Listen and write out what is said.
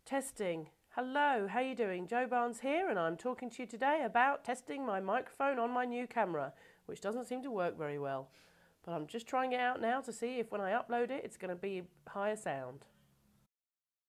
Testing. Hello, how you doing? Jo Barnes here, and I'm talking to you today about testing my microphone on my new camera, which doesn't seem to work very well. But I'm just trying it out now to see if when I upload it, it's going to be higher sound.